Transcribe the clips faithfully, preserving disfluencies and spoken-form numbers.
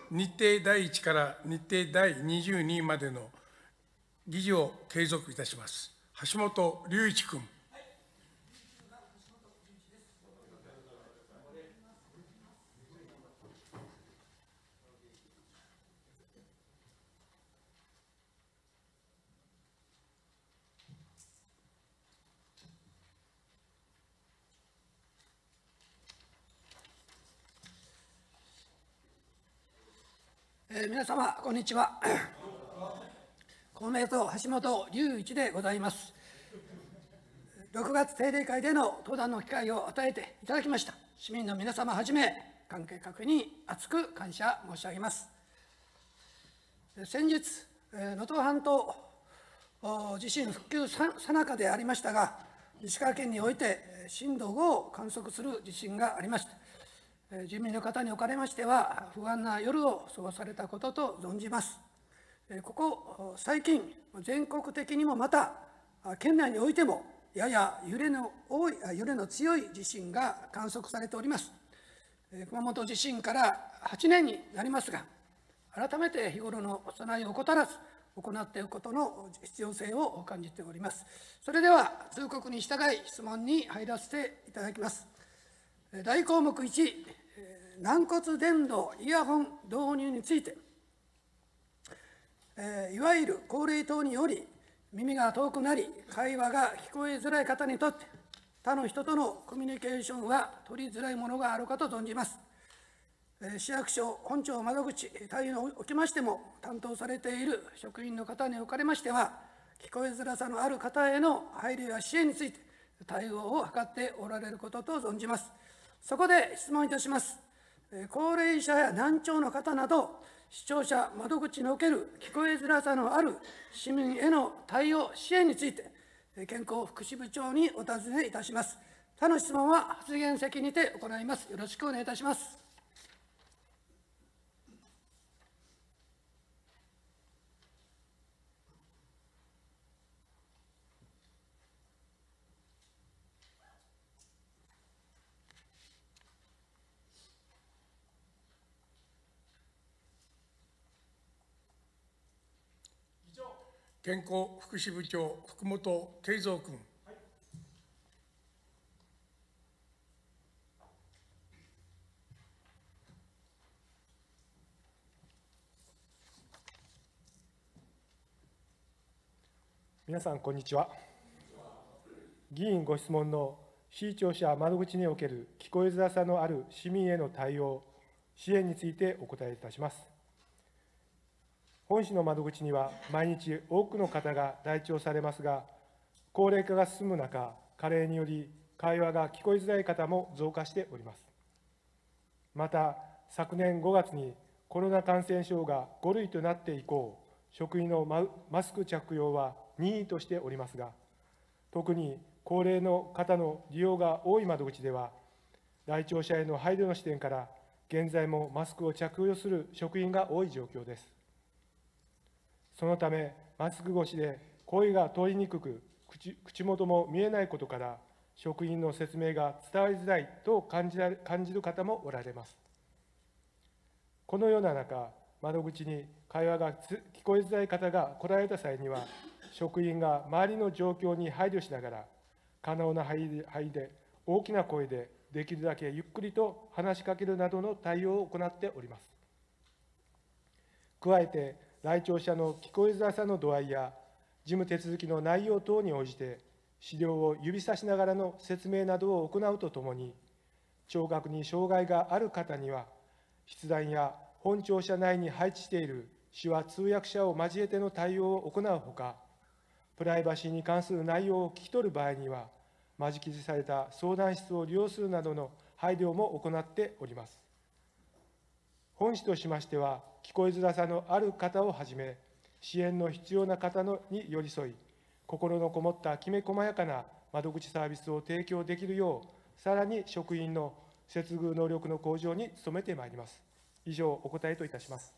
日程だいいちから日程だいにじゅうにまでの議事を継続いたします。橋本龍一君。 えー、皆様、こんにちは。公明党、橋本龍一でございます。ろくがつ定例会での登壇の機会を与えていただきました市民の皆様はじめ、関係各位に厚く感謝申し上げます。先日、能登半島地震復旧さなかでありましたが、石川県において震度ごを観測する地震がありました。住民の方におかれましては、不安な夜を過ごされたことと存じます。ここ最近、全国的にもまた、県内においても、やや揺れの多い、揺れの強い地震が観測されております。熊本地震からはちねんになりますが、改めて日頃の備えを怠らず、行っていくことの必要性を感じております。それでは、通告に従い、質問に入らせていただきます。大項目いち、軟骨伝導イヤホン導入について、いわゆる高齢等により、耳が遠くなり、会話が聞こえづらい方にとって、他の人とのコミュニケーションは取りづらいものがあるかと存じます。市役所、本庁窓口、対応におきましても、担当されている職員の方におかれましては、聞こえづらさのある方への配慮や支援について、対応を図っておられることと存じます。そこで質問いたします。高齢者や難聴の方など、視聴者窓口における聞こえづらさのある市民への対応、支援について、健康福祉部長にお尋ねいたします。他の質問は発言席にて行います。よろしくお願いいたします。 健康福祉部長、福本圭三君。はい、 皆さん、こんにちは。議員ご質問の市庁舎窓口における聞こえづらさのある市民への対応、支援についてお答えいたします。本市の窓口には毎日多くの方が来庁されますが、高齢化が進む中、加齢により会話が聞こえづらい方も増加しております。また、昨年ごがつにコロナ感染症がご類となって以降、職員のマスク着用は任意としておりますが、特に高齢の方の利用が多い窓口では、来庁者への配慮の視点から、現在もマスクを着用する職員が多い状況です。そのため、マスク越しで声が通りにくく、口、口元も見えないことから、職員の説明が伝わりづらいと感じられ、感じる方もおられます。このような中、窓口に会話が聞こえづらい方が来られた際には、職員が周りの状況に配慮しながら、可能な範囲で大きな声でできるだけゆっくりと話しかけるなどの対応を行っております。加えて、来庁者の聞こえづらさの度合いや、事務手続きの内容等に応じて、資料を指さしながらの説明などを行うとともに、聴覚に障害がある方には、筆談や本庁舎内に配置している手話通訳者を交えての対応を行うほか、プライバシーに関する内容を聞き取る場合には、間仕切りされた相談室を利用するなどの配慮も行っております。本市としましては、聞こえづらさのある方をはじめ、支援の必要な方のに寄り添い、心のこもったきめ細やかな窓口サービスを提供できるよう、さらに職員の接遇能力の向上に努めてまいります。以上、お答えといたします。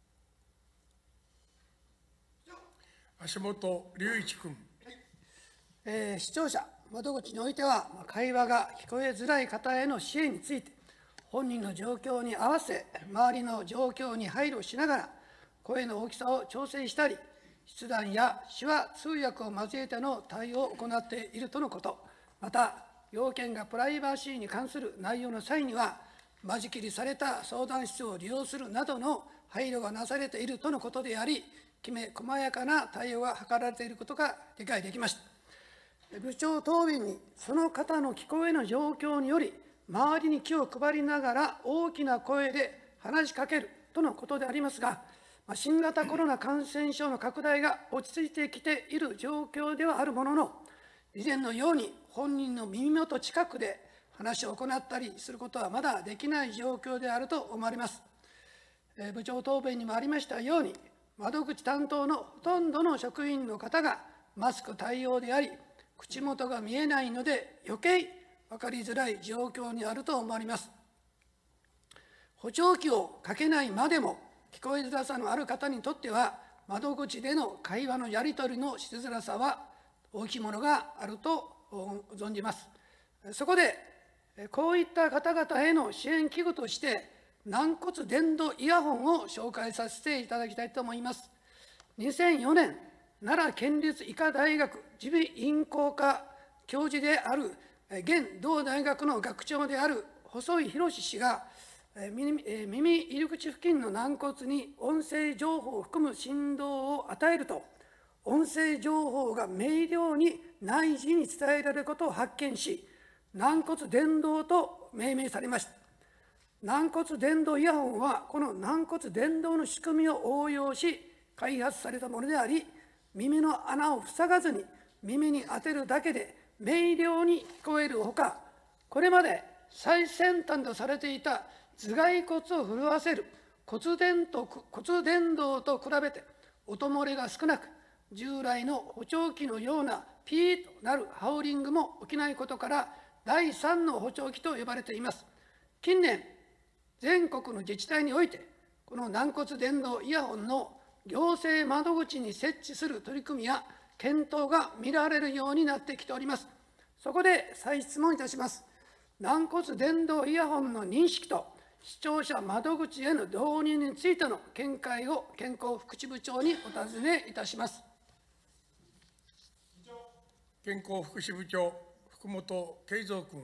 橋本龍一君。 えー視聴者、窓口においては、まあ会話が聞こえづらい方への支援について、本人の状況に合わせ、周りの状況に配慮しながら、声の大きさを調整したり、筆談や手話通訳を交えての対応を行っているとのこと、また、要件がプライバシーに関する内容の際には、間仕切りされた相談室を利用するなどの配慮がなされているとのことであり、きめ細やかな対応が図られていることが理解できました。部長答弁に、その方の聞こえの状況により、周りに気を配りながら大きな声で話しかけるとのことでありますが、新型コロナ感染症の拡大が落ち着いてきている状況ではあるものの、以前のように本人の耳元近くで話を行ったりすることはまだできない状況であると思われます。えー部長答弁にもありましたように、窓口担当のほとんどの職員の方がマスク対応であり、口元が見えないので余計分かりづらい状況にあると思われます。補聴器をかけないまでも、聞こえづらさのある方にとっては、窓口での会話のやり取りのしづらさは大きいものがあると存じます。そこで、こういった方々への支援器具として、軟骨伝導イヤホンを紹介させていただきたいと思います。にせんよねん、奈良県立医科大学耳鼻咽喉科教授である、現同大学の学長である細井博氏が、耳耳入り口付近の軟骨に音声情報を含む振動を与えると、音声情報が明瞭に内耳に伝えられることを発見し、軟骨伝導と命名されました。軟骨伝導イヤホンは、この軟骨伝導の仕組みを応用し、開発されたものであり、耳の穴を塞がずに耳に当てるだけで明瞭に聞こえるほか、これまで最先端とされていた頭蓋骨を震わせる骨伝と骨伝導と比べて音漏れが少なく、従来の補聴器のようなピーとなるハウリングも起きないことから、第三の補聴器と呼ばれています。近年、全国の自治体において、この軟骨伝導イヤホンの行政窓口に設置する取り組みや検討が見られるようになってきております。そこで再質問いたします。軟骨伝導イヤホンの認識と視聴者窓口への導入についての見解を健康福祉部長にお尋ねいたします。 健康福祉部長、福本圭三君。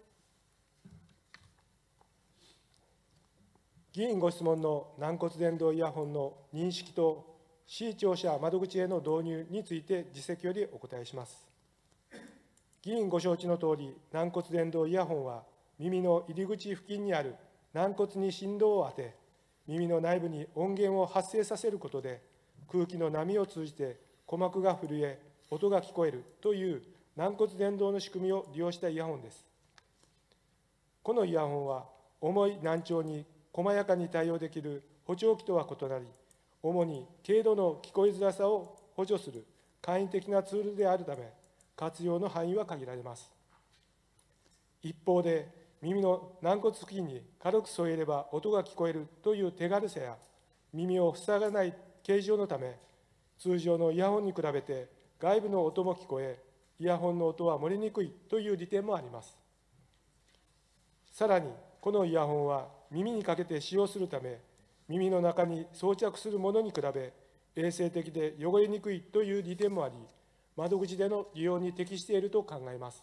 議員ご質問の軟骨伝導イヤホンの認識と視聴者窓口への導入について、自責よりお答えします。議員ご承知のとおり、軟骨伝導イヤホンは、耳の入り口付近にある軟骨に振動を当て、耳の内部に音源を発生させることで、空気の波を通じて鼓膜が震え、音が聞こえるという軟骨伝導の仕組みを利用したイヤホンです。このイヤホンは、重い難聴に細やかに対応できる補聴器とは異なり、主に軽度の聞こえづらさを補助する簡易的なツールであるため、活用の範囲は限られます。一方で、耳の軟骨付近に軽く添えれば音が聞こえるという手軽さや、耳を塞がない形状のため、通常のイヤホンに比べて外部の音も聞こえ、イヤホンの音は漏れにくいという利点もあります。さらに、このイヤホンは耳にかけて使用するため、耳の中に装着するものに比べ、衛生的で汚れにくいという利点もあり、窓口での利用に適していると考えます。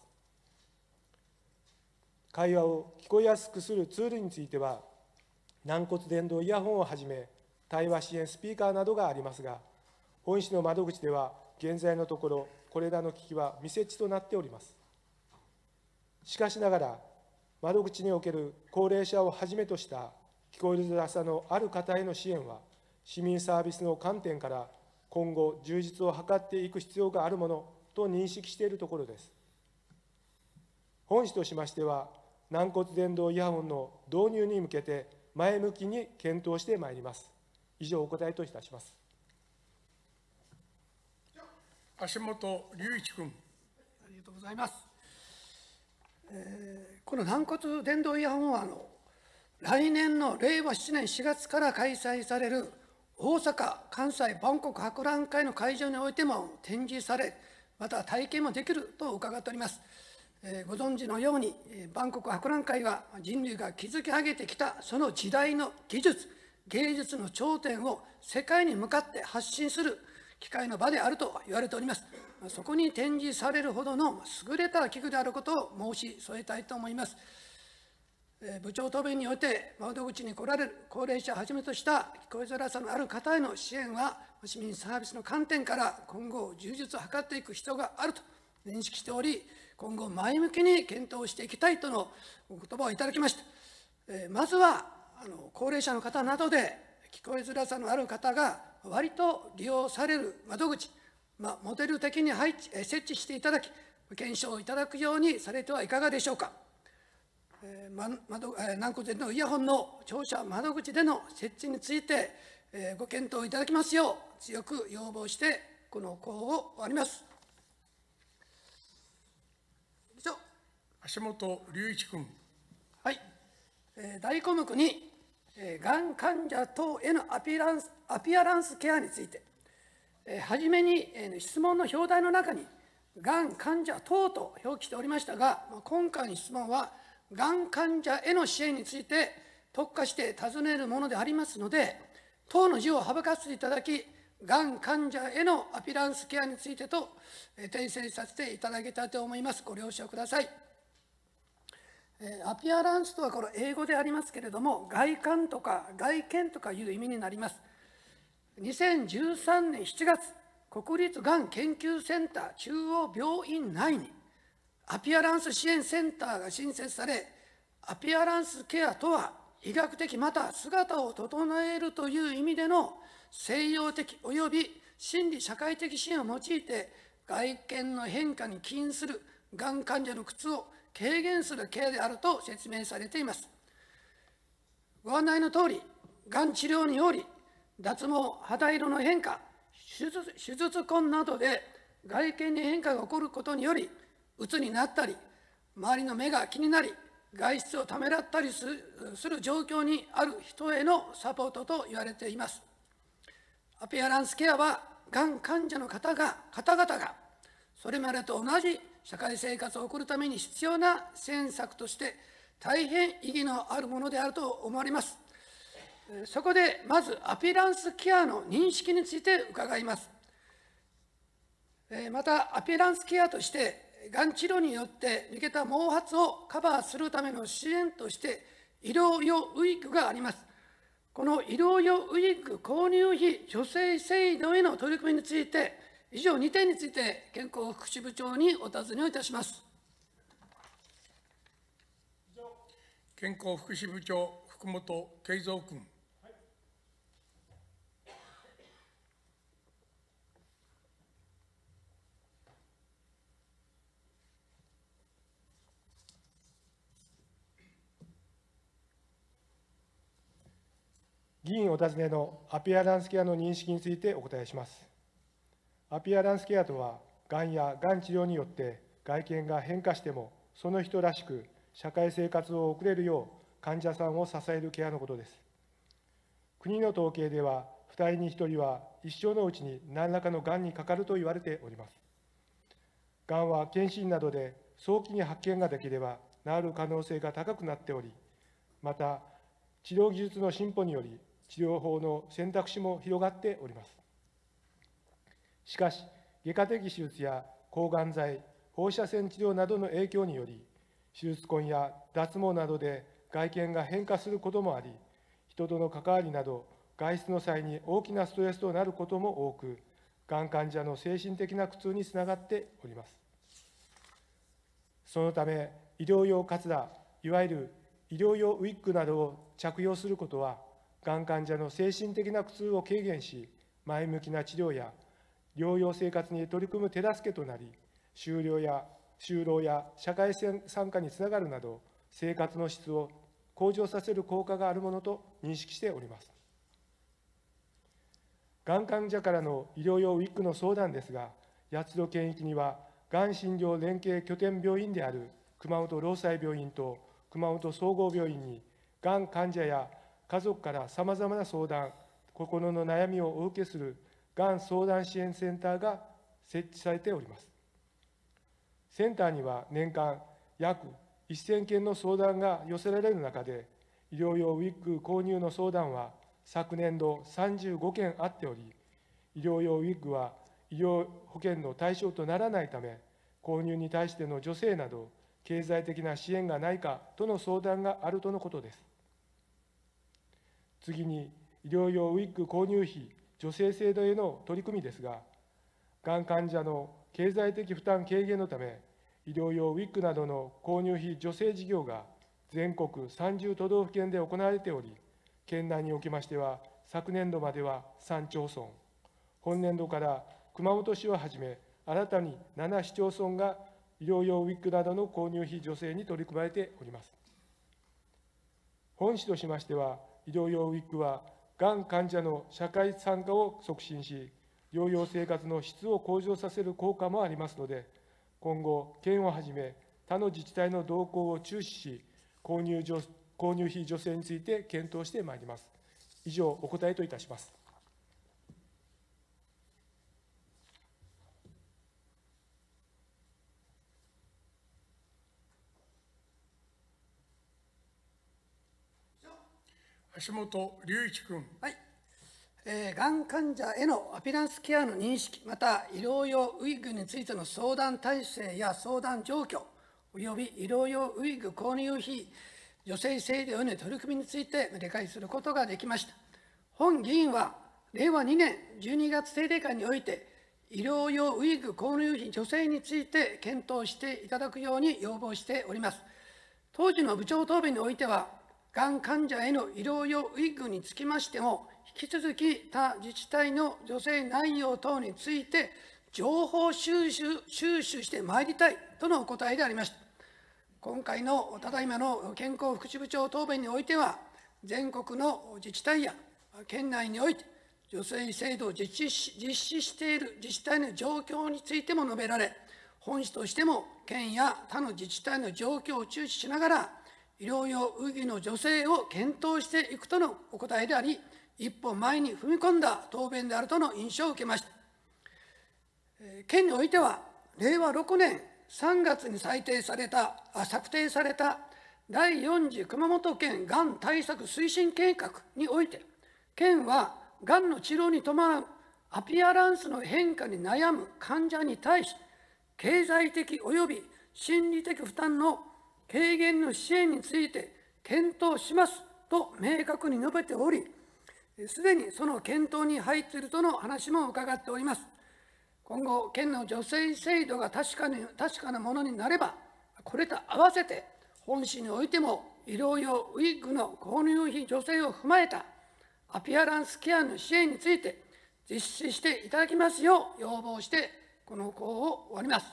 会話を聞こえやすくするツールについては、軟骨伝導イヤホンをはじめ、対話支援スピーカーなどがありますが、本市の窓口では、現在のところ、これらの機器は未設置となっております。しかしながら、窓口における高齢者をはじめとした聞こえづらさのある方への支援は、市民サービスの観点から今後、充実を図っていく必要があるものと認識しているところです。本市としましては、軟骨伝導イヤホンの導入に向けて前向きに検討してまいります。以上、お答えといたします。 橋本龍一君。 ありがとうございます。えーこの軟骨伝導イヤホンはあの来年のれいわななねんしがつから開催される大阪・関西万国博覧会の会場においても展示され、 また体験もできると伺っております。ご存知のように、万国博覧会は人類が築き上げてきたその時代の技術、芸術の頂点を世界に向かって発信する機会の場であると言われております。そこに展示されるほどの優れた器具であることを申し添えたいと思います。部長答弁において、窓口に来られる高齢者をはじめとした聞こえづらさのある方への支援は、市民サービスの観点から今後、充実を図っていく必要があると認識しており、今後、前向きに検討していきたいとのお言葉をいただきました。まずはあの高齢者の方などで、聞こえづらさのある方が割と利用される窓口、まあ、モデル的に配置設置していただき、検証いただくようにされてはいかがでしょうか。えーま、窓軟骨伝のイヤホンの聴者窓口での設置について、えー、ご検討いただきますよう強く要望してこの講を終わります。以上。 橋本龍一君。 はい、えー、大項目に、えー、がん患者等へのアピアランスアピアランスケアについて、えー、初めに、えー、質問の表題の中にがん患者等と表記しておりましたが、今回の質問はがん患者への支援について特化して尋ねるものでありますので、等の字を省かせていただき、がん患者へのアピランスケアについてと訂正させていただきたいと思います。ご了承ください。アピアランスとはこれ英語でありますけれども、外観とか外見とかいう意味になります。にせんじゅうさんねんしちがつ、国立がん研究センター中央病院内にアピアランス支援センターが新設され、アピアランスケアとは医学的また姿を整えるという意味での西洋的および心理社会的支援を用いて、外見の変化に起因するがん患者の苦痛を軽減するケアであると説明されています。ご案内のとおり、がん治療により脱毛、肌色の変化、手術、手術痕などで外見に変化が起こることにより、うつになったり、周りの目が気になり、外出をためらったりする状況にある人へのサポートと言われています。アピアランスケアは、がん患者の方が方々が、それまでと同じ社会生活を送るために必要な支援策として、大変意義のあるものであると思われます。そこで、まずアピアランスケアの認識について伺います。また、アピアランスケアとして、がん治療によって抜けた毛髪をカバーするための支援として、医療用ウィッグがあります。この医療用ウィッグ購入費助成制度への取り組みについて、以上にてんについて、健康福祉部長にお尋ねをいたします。 健康福祉部長、福本圭三君。 議員お尋ねのアピアランスケアの認識についてお答えします。アピアランスケアとは、がんやがん治療によって外見が変化しても、その人らしく社会生活を送れるよう患者さんを支えるケアのことです。国の統計では、ふたりにひとりは一生のうちに何らかのがんにかかると言われております。がんは検診などで早期に発見ができれば治る可能性が高くなっており、また治療技術の進歩により、治療法の選択肢も広がっております。しかし、外科的手術や抗がん剤、放射線治療などの影響により、手術痕や脱毛などで外見が変化することもあり、人との関わりなど、外出の際に大きなストレスとなることも多く、がん患者の精神的な苦痛につながっております。そのため、医療用カツラ、いわゆる医療用ウィッグなどを着用することは、がん患者の精神的な苦痛を軽減し、前向きな治療や療養生活に取り組む手助けとなり、就労や就労や社会参加につながるなど、生活の質を向上させる効果があるものと認識しております。がん患者からの医療用ウィッグの相談ですが、八代県域には、がん診療連携拠点病院である熊本労災病院と熊本総合病院に、がん患者や家族からさまざまな相談、心の悩みをお受けするがん相談支援センターが設置されております。 センターには年間約せんけんの相談が寄せられる中で、医療用ウィッグ購入の相談は昨年度さんじゅうごけんあっており、医療用ウィッグは医療保険の対象とならないため、購入に対しての助成など、経済的な支援がないかとの相談があるとのことです。次に、医療用ウィッグ購入費助成制度への取り組みですが、がん患者の経済的負担軽減のため、医療用ウィッグなどの購入費助成事業が全国さんじゅうとどうふけんで行われており、県内におきましては、昨年度まではさんちょうそん、本年度から熊本市をはじめ、新たにななしちょうそんが医療用ウィッグなどの購入費助成に取り組まれております。本市としましては、医療用ウィッグは、がん患者の社会参加を促進し、療養生活の質を向上させる効果もありますので、今後、県をはじめ他の自治体の動向を注視し、購入助購入費助成について検討してまいります。以上、お答えといたします。 橋本龍一君。 はい、えー、がん患者へのアピランスケアの認識、また医療用ウィッグについての相談体制や相談状況、および医療用ウィッグ購入費助成制度への取り組みについて理解することができました。本議員は、れいわにねんじゅうにがつ定例会において、医療用ウィッグ購入費助成について検討していただくように要望しております。当時の部長答弁においては、がん患者への医療用ウィッグにつきましても、引き続き他自治体の助成内容等について情報収集、収集してまいりたいとのお答えでありました。今回のただいまの健康福祉部長答弁においては、全国の自治体や県内において助成制度を実施し、実施している自治体の状況についても述べられ、本市としても県や他の自治体の状況を注視しながら、医療用ウィッグの助成を検討していくとのお答えであり、一歩前に踏み込んだ答弁であるとの印象を受けました。県においては、れいわろくねんさんがつに裁定されたあ策定されただいよんじゅう熊本県がん対策推進計画において、県はがんの治療に伴うアピアランスの変化に悩む患者に対し、経済的及び心理的負担の軽減の支援について検討しますと明確に述べており、すでにその検討に入っているとの話も伺っております。今後、県の助成制度が確かに確かなものになれば、これと合わせて本市においても医療用ウィッグの購入費助成を踏まえたアピアランスケアの支援について実施していただきますよう要望して、この項を終わります。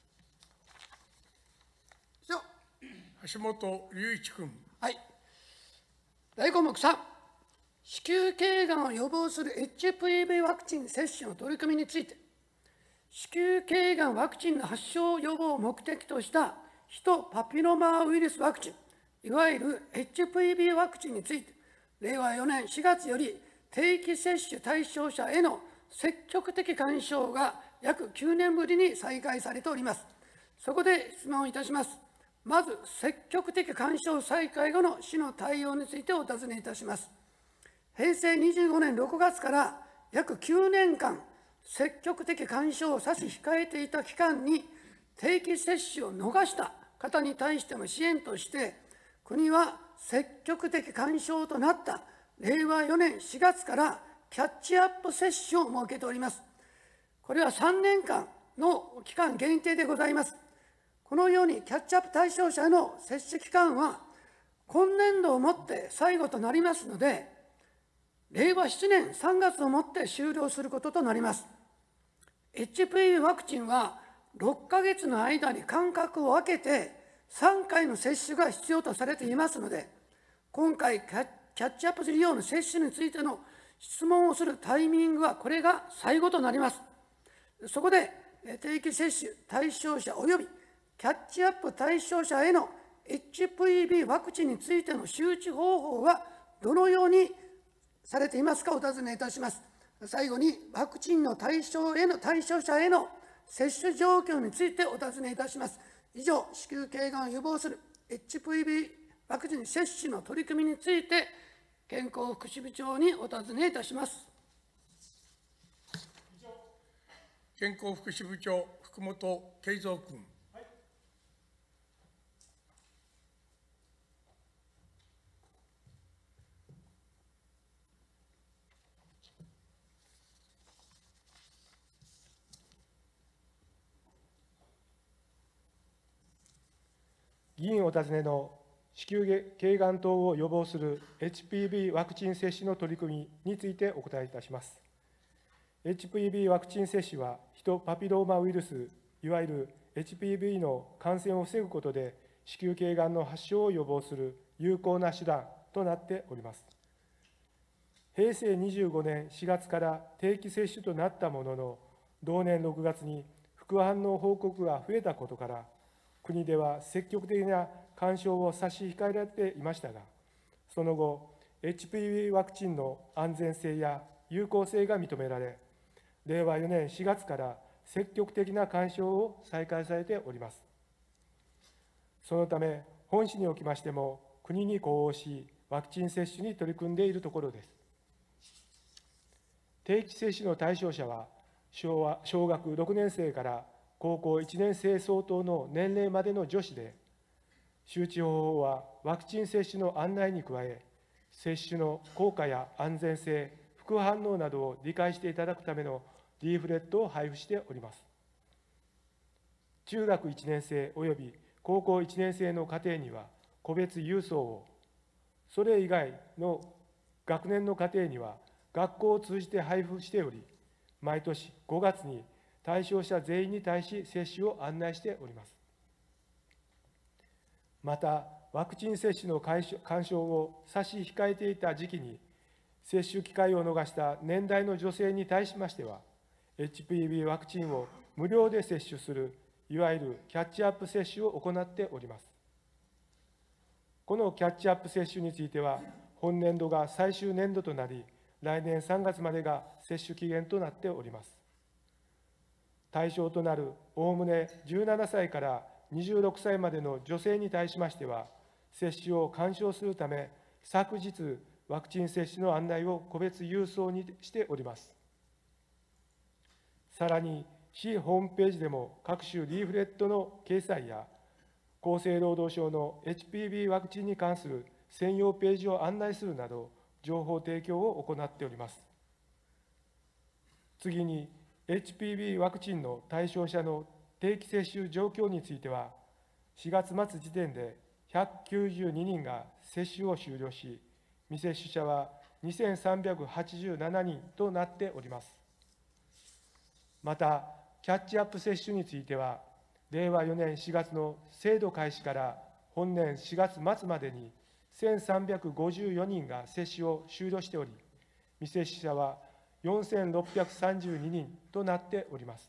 橋本龍一君。 はい。大項目さん、子宮頸がんを予防する エイチピーブイ ワクチン接種の取り組みについて、子宮頸がんワクチンの発症予防を目的としたヒトパピロマウイルスワクチン、いわゆる エイチピーブイ ワクチンについて、れいわよねんしがつより定期接種対象者への積極的勧奨が約きゅうねんぶりに再開されております。そこで質問いたします。まず、積極的勧奨再開後の市の対応についてお尋ねいたします。へいせいにじゅうごねんろくがつから約きゅうねんかん、積極的勧奨を差し控えていた期間に定期接種を逃した方に対しての支援として、国は積極的勧奨となったれいわよねんしがつからキャッチアップ接種を設けております。これはさんねんかんの期間限定でございます。このようにキャッチアップ対象者への接種期間は今年度をもって最後となりますので、れいわななねんさんがつをもって終了することとなります。エイチピーブイ ワクチンはろっかげつの間に間隔を空けてさんかいの接種が必要とされていますので、今回キャッチアップ利用の接種についての質問をするタイミングはこれが最後となります。そこで定期接種対象者及びキャッチアップ対象者への エイチピーブイ ワクチンについての周知方法はどのようにされていますかお尋ねいたします。最後に、ワクチンの対象への対象者への接種状況についてお尋ねいたします。以上、子宮頸がんを予防する エイチピーブイ ワクチン接種の取り組みについて、健康福祉部長にお尋ねいたします。 健康福祉部長、福本圭三君。 議員お尋ねの子宮頸がん等を予防する エイチピーブイ ワクチン接種の取り組みについてお答えいたします。エイチピーブイ ワクチン接種は、ヒトパピローマウイルス、いわゆる エイチピーブイ の感染を防ぐことで、子宮頸がんの発症を予防する有効な手段となっております。へいせいにじゅうごねんしがつから定期接種となったものの、同年ろくがつに副反応報告が増えたことから、国では積極的な勧奨を差し控えられていましたが、その後、エイチピーブイ ワクチンの安全性や有効性が認められ、れいわよねんしがつから積極的な勧奨を再開されております。そのため、本市におきましても、国に呼応し、ワクチン接種に取り組んでいるところです。定期接種の対象者は、小学ろくねんせいから高校いちねんせい相当の年齢までの女子で、周知方法はワクチン接種の案内に加え、接種の効果や安全性、副反応などを理解していただくためのリーフレットを配布しております。中学いちねんせいおよび高校いちねんせいの家庭には個別郵送を、それ以外の学年の家庭には学校を通じて配布しており、毎年ごがつに対象者全員に対し接種を案内しております。また、ワクチン接種の勧奨を差し控えていた時期に、接種機会を逃した年代の女性に対しましては、エイチピーブイ ワクチンを無料で接種する、いわゆるキャッチアップ接種を行っております。このキャッチアップ接種については、本年度が最終年度となり、来年さんがつまでが接種期限となっております。対象となるおおむねじゅうななさいからにじゅうろくさいまでの女性に対しましては、接種を勧奨するため、昨日、ワクチン接種の案内を個別郵送にしております。さらに、市ホームページでも各種リーフレットの掲載や、厚生労働省の エイチピーブイ ワクチンに関する専用ページを案内するなど、情報提供を行っております。次に、エイチピーブイ ワクチンの対象者の定期接種状況については、しがつ末時点でひゃくきゅうじゅうににんが接種を終了し、未接種者はにせんさんびゃくはちじゅうななにんとなっております。また、キャッチアップ接種については、れいわよねんしがつの制度開始から本年しがつ末までにせんさんびゃくごじゅうよにんが接種を終了しており、未接種者はよんせんろっぴゃくさんじゅうににんとなっております。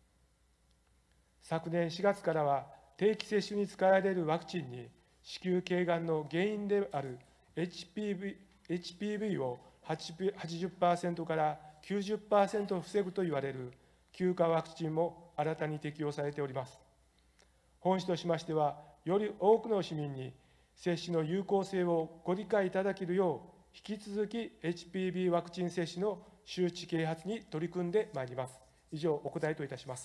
昨年しがつからは、定期接種に使われるワクチンに、子宮頸がんの原因である エイチピーブイ, エイチピーブイ を はちじゅっパーセント から きゅうじゅっパーセント 防ぐといわれる休暇ワクチンも新たに適用されております。本市としましては、より多くの市民に接種の有効性をご理解いただけるよう、引き続き エイチピーブイ ワクチン接種の周知啓発に取り組んでまいります。以上、お答えといたします。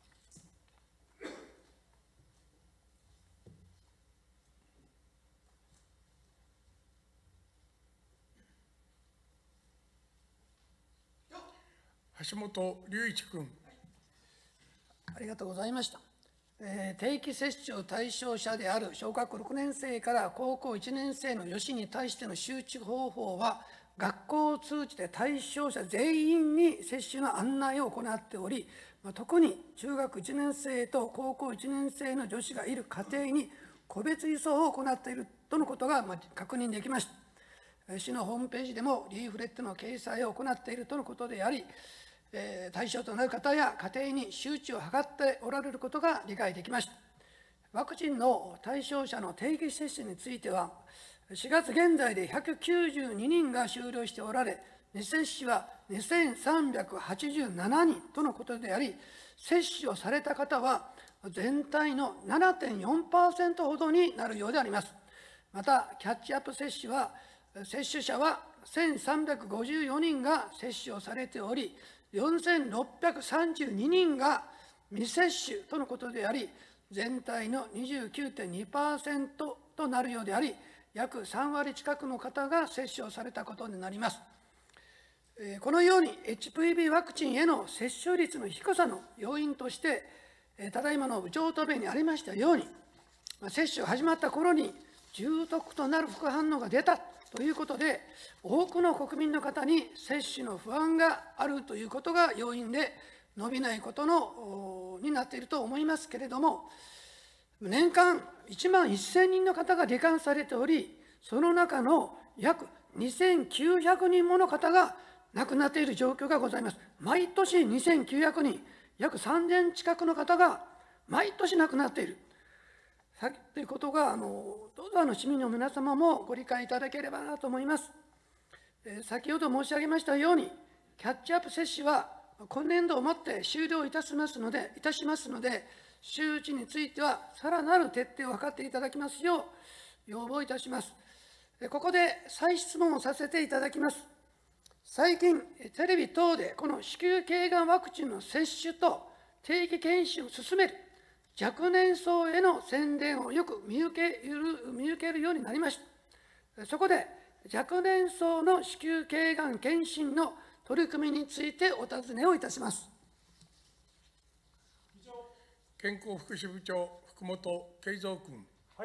橋本龍一君。 ありがとうございました。えー、定期接種対象者である小学校ろくねんせいから高校いちねんせいの女子に対しての周知方法は、学校を通じて対象者全員に接種の案内を行っており、特に中学いちねんせいと高校いちねんせいの女子がいる家庭に個別輸送を行っているとのことが確認できました。市のホームページでもリーフレットの掲載を行っているとのことであり、対象となる方や家庭に周知を図っておられることが理解できました。ワクチンの対象者の定期接種については、しがつ現在でひゃくきゅうじゅうににんが終了しておられ、 未接種はにせんさんびゃくはちじゅうななにんとのことであり、接種をされた方は全体の ななてんよんパーセント ほどになるようであります。また、キャッチアップ接種は、接種者はせんさんびゃくごじゅうよにんが接種をされており、よんせんろっぴゃくさんじゅうににんが未接種とのことであり、全体の にじゅうきゅうてんにパーセント となるようであり、約さんわり近くの方が接種をされたことになります。このように エイチピービー ワクチンへの接種率の低さの要因として、ただいまの部長答弁にありましたように、接種が始まった頃に重篤となる副反応が出たということで、多くの国民の方に接種の不安があるということが要因で、伸びないことのになっていると思いますけれども、年間いちまんせんにんの方が罹患されており、その中の約にせんきゅうひゃくにんもの方が亡くなっている状況がございます。毎年にせんきゅうひゃくにん、約さんぜん近くの方が毎年亡くなっている。ということが、あのどうぞあの市民の皆様もご理解いただければなと思います。えー、先ほど申し上げましたように、キャッチアップ接種は今年度をもって終了いたしますので、いたしますので、周知についてはさらなる徹底を図っていただきますよう要望いたします。ここで再質問をさせていただきます。最近、テレビ等でこの子宮頸がんワクチンの接種と定期検診を進める若年層への宣伝をよく見受ける、見受けるようになりました。そこで、若年層の子宮頸がん検診の取り組みについてお尋ねをいたします。 健康福祉部長、福本圭三君。 はい。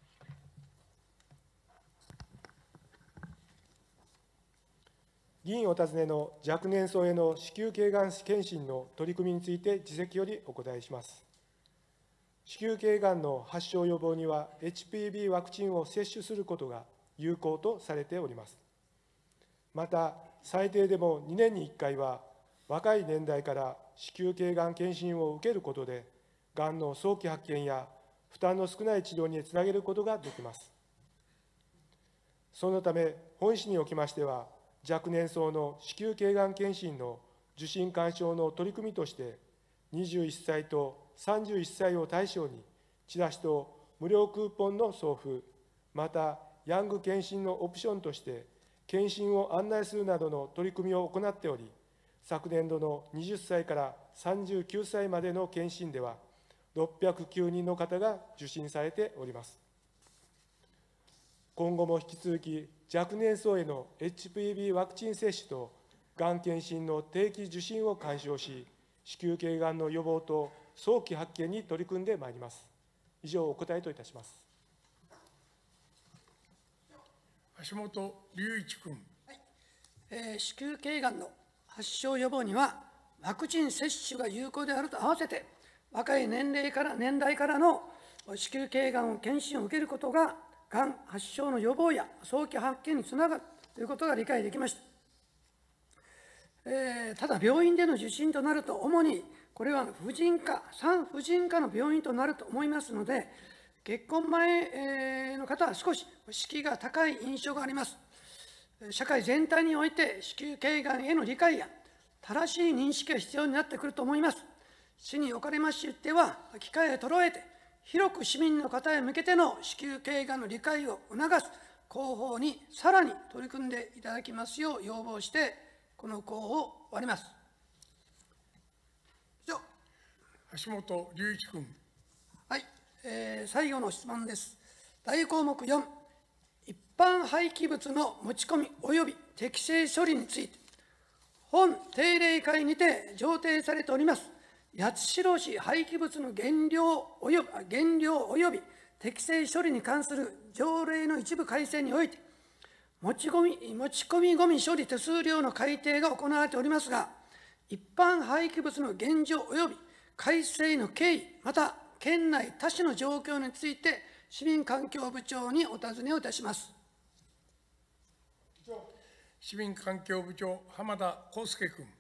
議員お尋ねの若年層への子宮頸がん検診の取り組みについて、自責よりお答えします。子宮頸がんの発症予防には、エイチピービー ワクチンを接種することが有効とされております。また、最低でもにねんにいっかいは、若い年代から子宮頸がん検診を受けることで、がんの早期発見や負担の少ない治療につなげることができます。そのため、本市におきましては、若年層の子宮頸がん検診の受診勧奨の取り組みとして、にじゅういっさいとさんじゅういっさいを対象に、チラシと無料クーポンの送付、また、ヤング検診のオプションとして、検診を案内するなどの取り組みを行っており、昨年度のはたちからさんじゅうきゅうさいまでの検診では、ろっぴゃくきゅうにんの方が受診されております。今後も引き続き、若年層への エイチピービー ワクチン接種と、がん検診の定期受診を勧奨し、子宮頸がんの予防と早期発見に取り組んでまいります。以上、お答えといたします。 橋本龍一君。 はいえー、子宮頸がんの発症予防には、ワクチン接種が有効であると合わせて、若い年齢から年代からの子宮頸がんを検診を受けることが、がん発症の予防や早期発見につながるということが理解できました。えー、ただ、病院での受診となると、主にこれは婦人科、産婦人科の病院となると思いますので、結婚前の方は少し敷居が高い印象があります。社会全体において子宮頸がんへの理解や正しい認識が必要になってくると思います。市におかれましては、機会を捉えて、広く市民の方へ向けての子宮頸がんの理解を促す広報にさらに取り組んでいただきますよう要望して、この講を終わります。以上。 橋本龍一君。 はい、えー、最後の質問です。大項目よん、一般廃棄物の持ち込み及び適正処理について、本定例会にて上呈されております、八代市廃棄物の減量および減量および適正処理に関する条例の一部改正において、持ち込み、持ち込みごみ処理手数料の改定が行われておりますが、一般廃棄物の現状および改正の経緯、また県内他市の状況について、市民環境部長にお尋ねをいたします。 市民環境部長、浜田康介君。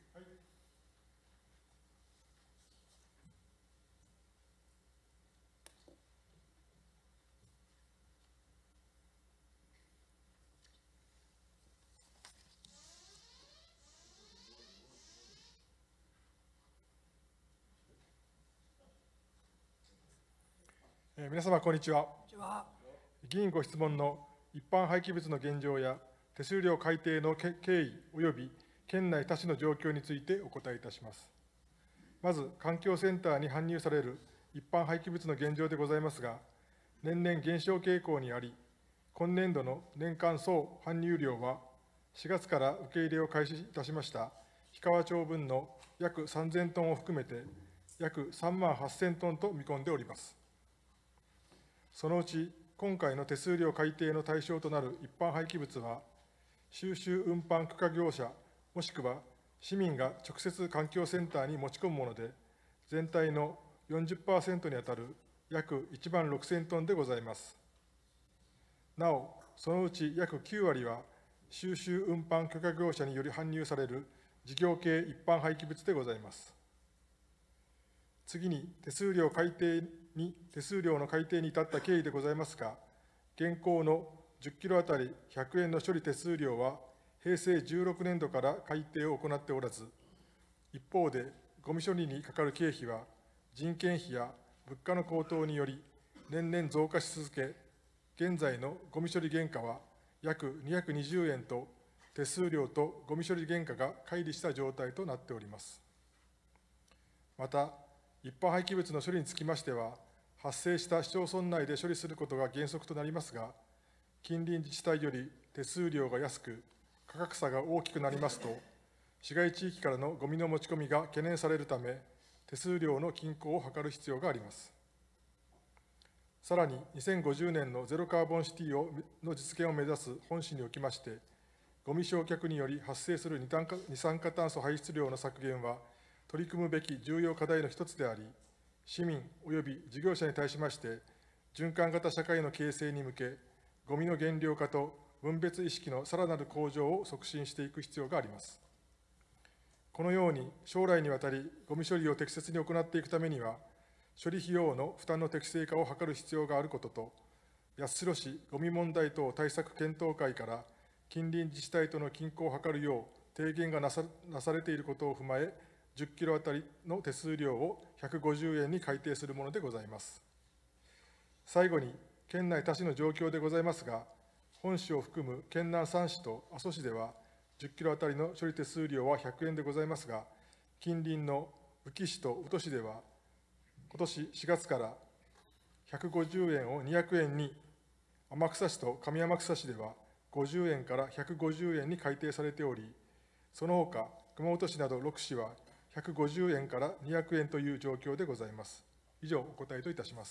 えー皆様、こんにちは。 こんにちは。 議員ご質問の一般廃棄物の現状や手数料改定のけ経緯及び県内他市の状況についてお答えいたします。まず、環境センターに搬入される一般廃棄物の現状でございますが、年々減少傾向にあり、今年度の年間総搬入量は、しがつから受け入れを開始いたしました氷川町分の約さんぜんトンを含めて、約さんまんはっせんトンと見込んでおります。そのうち、今回の手数料改定の対象となる一般廃棄物は、収集運搬許可業者、もしくは市民が直接環境センターに持ち込むもので、全体の よんじゅっパーセント にあたる約いちまんろくせんトンでございます。なお、そのうち約きゅうわりは、収集運搬許可業者により搬入される事業系一般廃棄物でございます。次に、手数料改定に、手数料の改定に至った経緯でございますが、現行のじゅっキロあたりひゃくえんの処理手数料は、へいせいじゅうろくねんどから改定を行っておらず、一方で、ごみ処理にかかる経費は、人件費や物価の高騰により、年々増加し続け、現在のごみ処理原価は約にひゃくにじゅうえんと、手数料とごみ処理原価が乖離した状態となっております。また、一般廃棄物の処理につきましては、発生した市町村内で処理することが原則となりますが、近隣自治体より手数料が安く、価格差が大きくなりますと、市街地域からのごみの持ち込みが懸念されるため、手数料の均衡を図る必要があります。さらに、にせんごじゅうねんのゼロカーボンシティをの実現を目指す本市におきまして、ごみ焼却により発生する二酸化二酸化炭素排出量の削減は、取り組むべき重要課題の一つであり、市民及び事業者に対しまして、循環型社会の形成に向け、ごみの減量化と分別意識のさらなる向上を促進していく必要があります。このように、将来にわたり、ごみ処理を適切に行っていくためには、処理費用の負担の適正化を図る必要があることと、八代市ごみ問題等対策検討会から近隣自治体との均衡を図るよう提言がなさなされていることを踏まえ、じゅっキロあたりの手数料をひゃくごじゅうえんに改定するものでございます。最後に、県内他市の状況でございますが、本市を含む県南さん市と阿蘇市では、じゅっキロあたりの処理手数料はひゃくえんでございますが、近隣の宇城市と宇土市では、今年しがつからひゃくごじゅうえんをにひゃくえんに、天草市と上天草市ではごじゅうえんからひゃくごじゅうえんに改定されており、そのほか熊本市などろく市はひゃくごじゅうえんからにひゃくえんという状況でございます。以上、お答えといたします。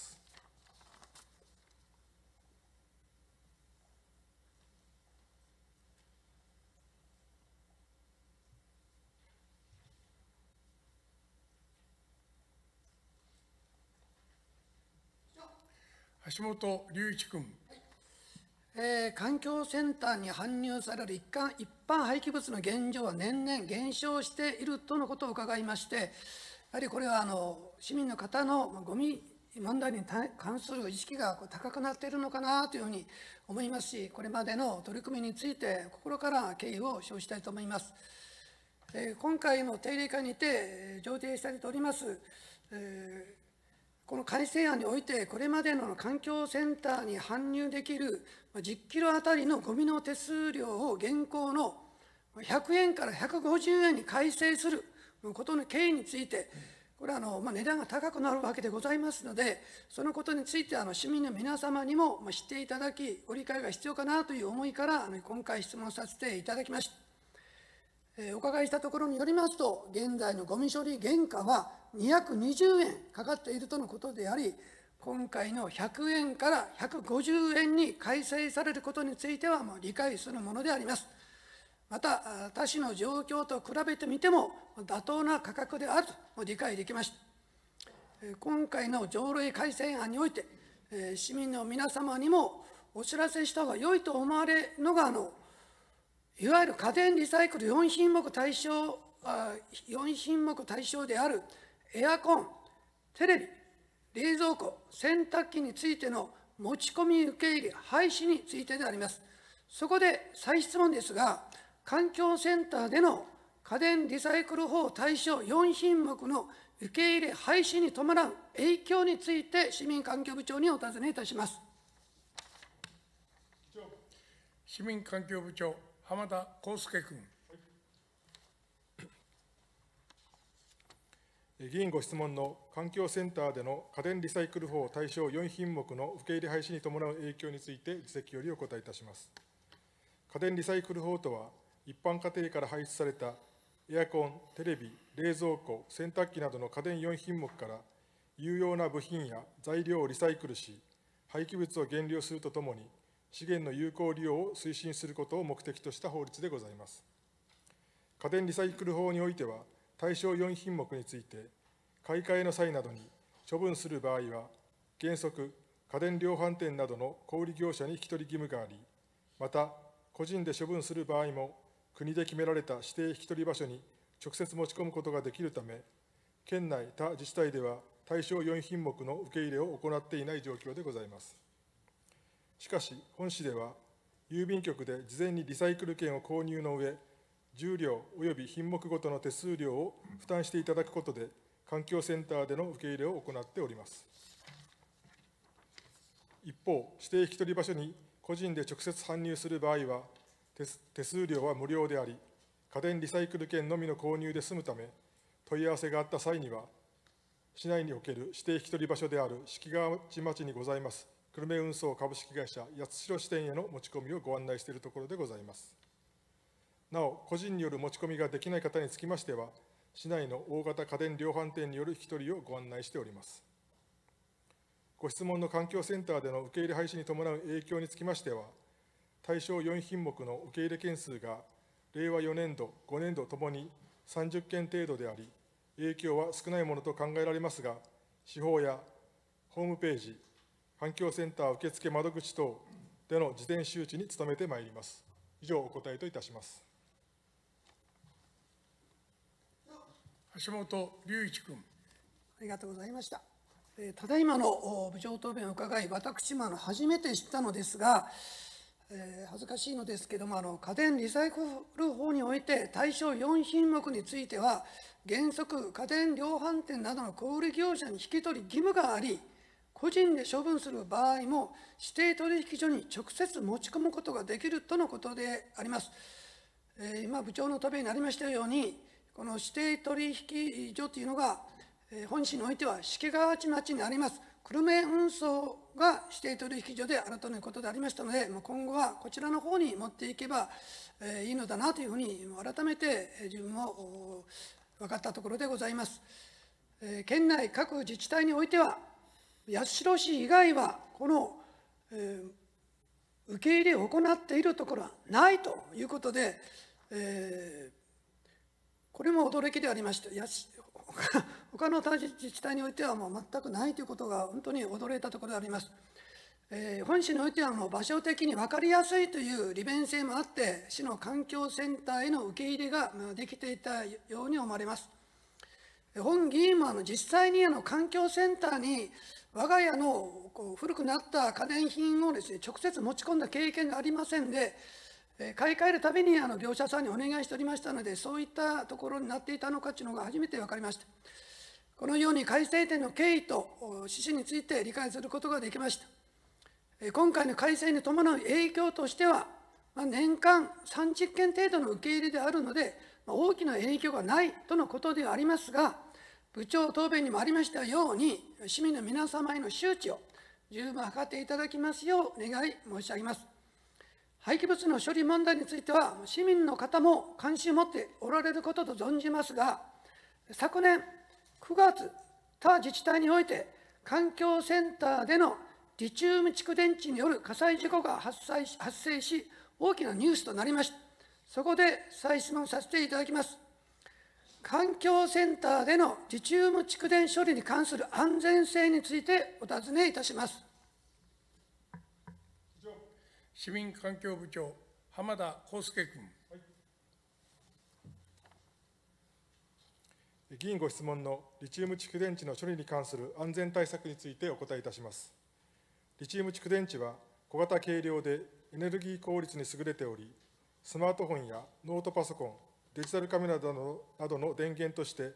橋本龍一君。 えー環境センターに搬入される一般一般廃棄物の現状は年々減少しているとのことを伺いまして、やはりこれはあの市民の方のまあゴミ問題に対関する意識がこう高くなっているのかなというふうに思いますし、これまでの取り組みについて心から敬意を表したいと思います。えー今回の定例会にてえー上呈されております、えーこの改正案において、これまでの環境センターに搬入できるじゅっキロあたりのゴミの手数料を現行のひゃくえんからひゃくごじゅうえんに改正することの経緯について、これはあの、まあ、値段が高くなるわけでございますので、そのことについてあの市民の皆様にもまあ知っていただき、ご理解が必要かなという思いからあの今回質問させていただきました。えーお伺いしたところによりますと、現在のゴミ処理原価はにひゃくにじゅうえんかかっているとのことであり、今回のひゃくえんからひゃくごじゅうえんに改正されることについてはもう理解するものであります。また、他市の状況と比べてみても妥当な価格であると理解できました。えー今回の条例改正案において、えー市民の皆様にもお知らせした方が良いと思われるのが、あのいわゆる家電リサイクルよんひんもく対象、あよんひんもく対象であるエアコン、テレビ、冷蔵庫、洗濯機についての持ち込み受け入れ、廃止についてであります。そこで再質問ですが、環境センターでの家電リサイクル法対象よんひんもくの受け入れ廃止に伴う影響について、市民環境部長にお尋ねいたします。 市民環境部長、浜田康介君。 議員ご質問の環境センターでの家電リサイクル法対象よん品目の受け入れ廃止に伴う影響について、自席よりお答えいたします。家電リサイクル法とは、一般家庭から排出されたエアコン、テレビ、冷蔵庫、洗濯機などの家電よん品目から有用な部品や材料をリサイクルし、廃棄物を減量するとともに、資源の有効利用を推進することを目的とした法律でございます。家電リサイクル法においては、対象よん品目について、買い替えの際などに処分する場合は、原則、家電量販店などの小売業者に引き取り義務があり、また、個人で処分する場合も、国で決められた指定引き取り場所に直接持ち込むことができるため、県内他自治体では対象よん品目の受け入れを行っていない状況でございます。しかし、本市では、郵便局で事前にリサイクル券を購入の上、重量及び品目ごとの手数料を負担していただくことで、環境センターでの受け入れを行っております。一方、指定引き取り場所に個人で直接搬入する場合は、手数料は無料であり、家電リサイクル券のみの購入で済むため、問い合わせがあった際には、市内における指定引き取り場所である敷川内町にございます、久留米運送株式会社八代支店への持ち込みをご案内しているところでございます。なお、個人による持ち込みができない方につきましては、市内の大型家電量販店による引き取りをご案内しております。ご質問の環境センターでの受け入れ廃止に伴う影響につきましては、対象よん品目の受け入れ件数が、令和よねんど、ごねんどともにさんじゅっけん程度であり、影響は少ないものと考えられますが、司法やホームページ、環境センター受付窓口等での事前周知に努めてまいります。以上、お答えといたします。 橋本龍一君。 ありがとうございました。えー、ただいまの部長答弁を伺い、私もあの初めて知ったのですが、えー、恥ずかしいのですけども、あの家電リサイクル法において、対象よん品目については、原則、家電量販店などの小売業者に引き取り義務があり、個人で処分する場合も、指定取引所に直接持ち込むことができるとのことであります。えー、今、部長の答弁にありましたように、この指定取引所というのが、えー、本市においては敷川内町にあります久留米運送が指定取引所であるとのことでありましたので、今後はこちらの方に持っていけば、えー、いいのだなというふうに改めて自分も分かったところでございます。えー、県内各自治体においては、八代市以外はこの、えー、受け入れを行っているところはないということで、えーこれも驚きでありました。他の他自治体においてはもう全くないということが本当に驚いたところであります。えー、本市においてはもう場所的に分かりやすいという利便性もあって、市の環境センターへの受け入れができていたように思われます。本議員もあの実際にあの環境センターに我が家のこう古くなった家電品をですね、直接持ち込んだ経験がありませんで、買い替えるたびにあの業者さんにお願いしておりましたので、そういったところになっていたのかというのが初めて分かりました。このように改正点の経緯と趣旨について理解することができました。今回の改正に伴う影響としては、年間さんじゅっけん程度の受け入れであるので、大きな影響がないとのことではありますが、部長答弁にもありましたように、市民の皆様への周知を十分図っていただきますようお願い申し上げます。廃棄物の処理問題については、市民の方も関心を持っておられることと存じますが、昨年くがつ、他自治体において、環境センターでのリチウム蓄電池による火災事故が発生し、発生し大きなニュースとなりました。そこで再質問させていただきます。環境センターでのリチウム蓄電処理に関する安全性についてお尋ねいたします。 市民環境部長、浜田康介君。はい、 議員ご質問のリチウム蓄電池の処理に関する安全対策についてお答えいたします。リチウム蓄電池は小型軽量でエネルギー効率に優れており、スマートフォンやノートパソコン、デジタルカメラなどの電源として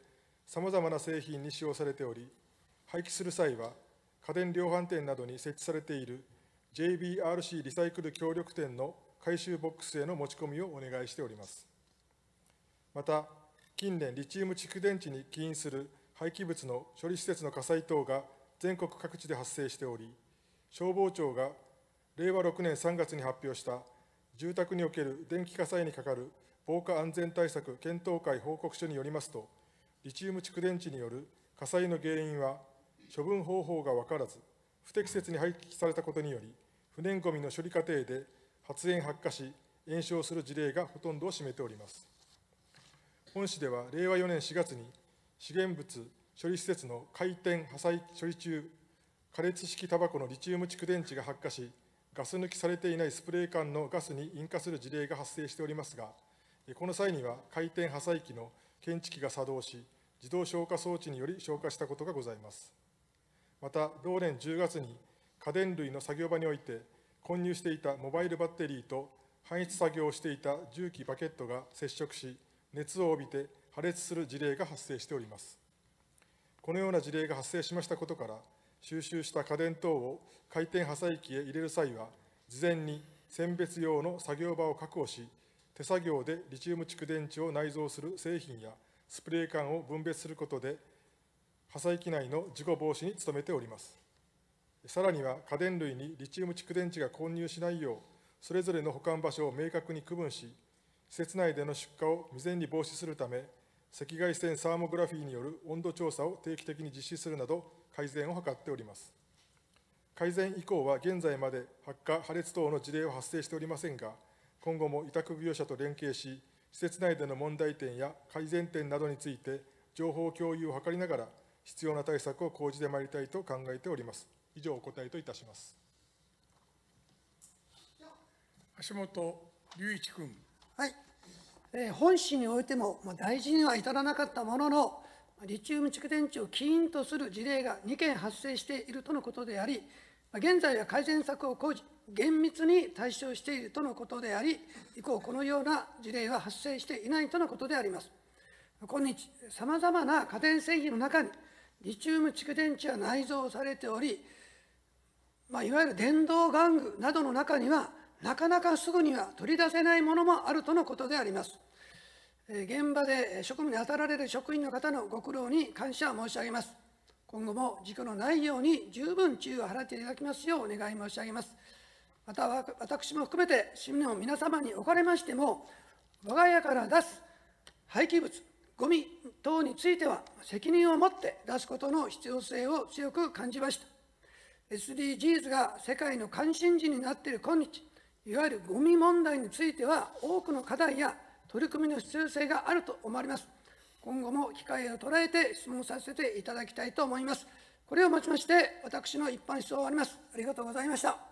さまざまな製品に使用されており、廃棄する際は、家電量販店などに設置されている ジェイビーアールシー リサイクル協力店の回収ボックスへの持ち込みをお願いしております。また、近年、リチウム蓄電池に起因する廃棄物の処理施設の火災等が全国各地で発生しており、消防庁がれいわろくねんさんがつに発表した住宅における電気火災にかかる防火安全対策検討会報告書によりますと、リチウム蓄電池による火災の原因は、処分方法が分からず、不適切に廃棄されたことにより、不燃ごみの処理過程で発煙発火し、延焼する事例がほとんどを占めております。本市では、れいわよねんしがつに、資源物処理施設の回転破砕処理中、加熱式タバコのリチウム蓄電池が発火し、ガス抜きされていないスプレー缶のガスに引火する事例が発生しておりますが、この際には回転破砕機の検知器が作動し、自動消火装置により消火したことがございます。また、同年じゅうがつに家電類の作業場において、混入していたモバイルバッテリーと搬出作業をしていた重機バケットが接触し、熱を帯びて破裂する事例が発生しております。このような事例が発生しましたことから、収集した家電等を回転破砕機へ入れる際は、事前に選別用の作業場を確保し、手作業でリチウム蓄電池を内蔵する製品やスプレー缶を分別することで、破砕機内の事故防止に努めております。さらには、家電類にリチウム蓄電池が混入しないよう、それぞれの保管場所を明確に区分し、施設内での出火を未然に防止するため、赤外線サーモグラフィーによる温度調査を定期的に実施するなど、改善を図っております。改善以降は現在まで発火、破裂等の事例は発生しておりませんが、今後も委託業者と連携し、施設内での問題点や改善点などについて、情報共有を図りながら、必要な対策を講じてまいりたいと考えております。以上、お答えといたします。 橋本龍一君。 はい、えー、本市においても、まあ、大事には至らなかったものの、リチウム蓄電池を起因とする事例がにけん発生しているとのことであり、現在は改善策を講じ、厳密に対処しているとのことであり、以降、このような事例は発生していないとのことであります。今日、さまざまな家電製品の中に、リチウム蓄電池は内蔵されており、まあ、いわゆる電動玩具などの中には、なかなかすぐには取り出せないものもあるとのことであります。現場で職務に当たられる職員の方のご苦労に感謝申し上げます。今後も事故のないように十分注意を払っていただきますようお願い申し上げます。また、私も含めて市民の皆様におかれましても、我が家から出す廃棄物、ゴミ等については責任を持って出すことの必要性を強く感じました。エスディージーズ が世界の関心事になっている今日、いわゆるゴミ問題については多くの課題や取り組みの必要性があると思われます。今後も機会を捉えて質問させていただきたいと思います。これをもちまして、私の一般質問を終わります。ありがとうございました。